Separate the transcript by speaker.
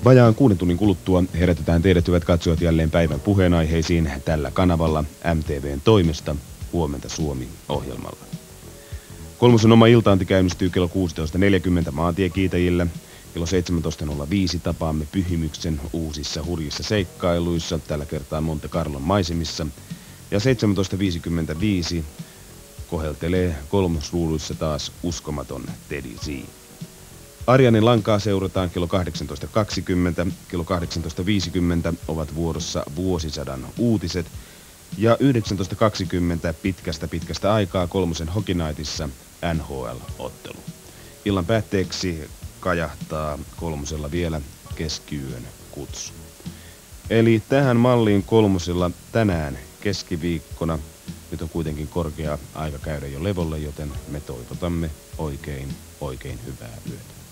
Speaker 1: Vajaan 6 tunnin kuluttua herätetään teidät hyvät katsojat jälleen päivän puheenaiheisiin tällä kanavalla MTVn toimesta Huomenta Suomi-ohjelmalla. Kolmosen oma iltaanti käynnistyy kello 16.40 maantiekiitäjillä. Kello 17.05 tapaamme Pyhimyksen uusissa hurjissa seikkailuissa, tällä kertaa Monte Carlon maisemissa. Ja 17.55 koheltelee kolmosruuduissa taas uskomaton Teddy Z. Arjanin lankaa seurataan kello 18.20, kello 18.50 ovat vuorossa vuosisadan uutiset ja 19.20 pitkästä aikaa Kolmosen Hockey Nightissa NHL-ottelu. Illan päätteeksi kajahtaa Kolmosella vielä keskiyön kutsu. Eli tähän malliin Kolmosella tänään keskiviikkona. Nyt on kuitenkin korkea aika käydä jo levolle, joten me toivotamme oikein hyvää yötä.